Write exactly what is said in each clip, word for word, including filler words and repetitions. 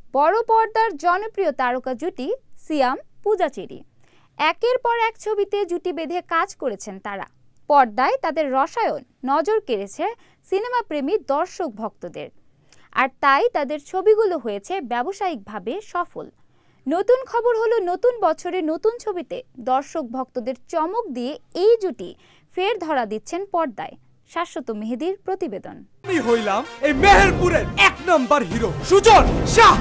বড় পর্দার জনপ্রিয় তারকা জুটি সিয়াম পূজা চেরি। একের পর এক ছবিতে জুটি বেঁধে কাজ করেছেন তারা। পর্দায় তাদের রসায়ন নজর কেড়েছে সিনেমা প্রেমী দর্শক ভক্তদের, আর তাই তাদের ছবিগুলো হয়েছে ব্যবসায়িকভাবে সফল। নতুন খবর হলো, নতুন বছরে নতুন ছবিতে দর্শক ভক্তদের চমক দিয়ে এই জুটি ফের ধরা দিচ্ছেন পর্দায়। শাশ্বত মেহেদীর প্রতিবেদন। আমি হইলাম এই মেহেরপুরের এক নাম্বার হিরো সুজন শাহ।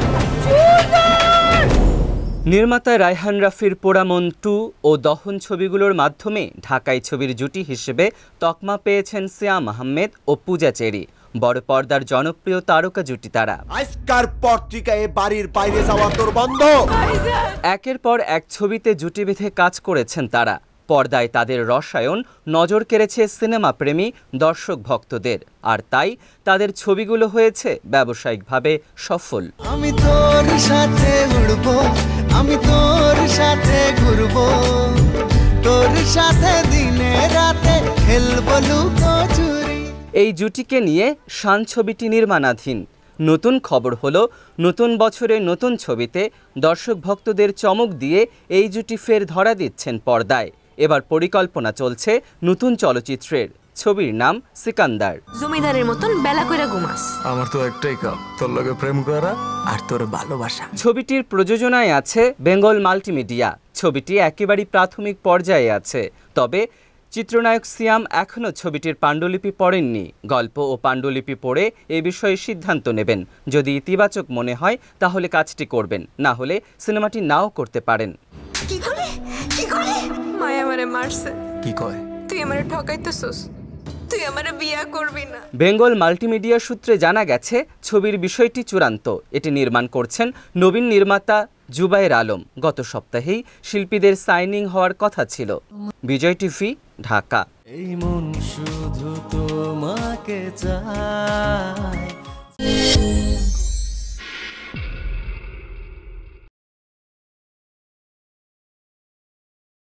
নির্মাতা রায়হান রাফির পোড়ামন টু ও দহন ছবিগুলোর মাধ্যমে ঢাকাই ছবির জুটি হিসেবে তকমা পেয়েছেন সিয়াম আহমেদ ও পূজা চেরি। বড় পর্দার জনপ্রিয় তারকা জুটি তারা। আজকার পত্রিকায় বাড়ির বাইরে যাওয়া তোর বন্ধ। একের পর এক ছবিতে জুটি বেঁধে কাজ করেছেন তারা। পর্দায় তাদের রসায়ন নজর কেড়েছে সিনেমা প্রেমী দর্শক ভক্তদের, আর তাই তাদের ছবিগুলো হয়েছে ব্যবসায়িকভাবে সফল। আমি তোর সাথে উড়বো, আমি তোর সাথে ঘুরবো, তোর সাথে দিনে রাতে খেলবো লুকোচুরি। এই জুটিকে নিয়ে শান ছবিটি নির্মাণাধীন। নতুন খবর হলো, নতুন বছরে নতুন ছবিতে দর্শক ভক্তদের চমক দিয়ে এই জুটি ফের ধরা দিচ্ছেন পর্দায়। এবার পরিকল্পনা চলছে নতুন চলচ্চিত্রের। ছবির নাম সিকান্দার। জমিদারের মতন বেলা কইরা ঘুমাস। আমার তো একটাই কাম, তোর লগে প্রেম করা আর তোর ভালোবাসা। ছবিটির প্রযোজনায় আছে বেঙ্গল মাল্টিমিডিয়া। ছবিটি একেবারেই প্রাথমিক পর্যায়ে আছে, তবে চিত্রনায়ক সিয়াম এখনও ছবিটির পাণ্ডুলিপি পড়েননি। গল্প ও পাণ্ডুলিপি পড়ে এ বিষয়ে সিদ্ধান্ত নেবেন। যদি ইতিবাচক মনে হয় তাহলে কাজটি করবেন, না হলে সিনেমাটি নাও করতে পারেন। কি করে কি করে মায়া আমারে মারছে। কি কয়? তুই আমারে ঠকাইতেছস, তুই আমারে বিয়া করবি না। বেঙ্গল মাল্টিমিডিয়া সূত্রে জানা গেছে ছবির বিষয়টি চূড়ান্ত। এটি নির্মাণ করছেন নবীন নির্মাতা জুবায়ের আলম। গত সপ্তাহেই শিল্পীদের সাইনিং হওয়ার কথা ছিল। বিজয় টিভি, ঢাকা। এই মন শুধু তোমাকে চায়।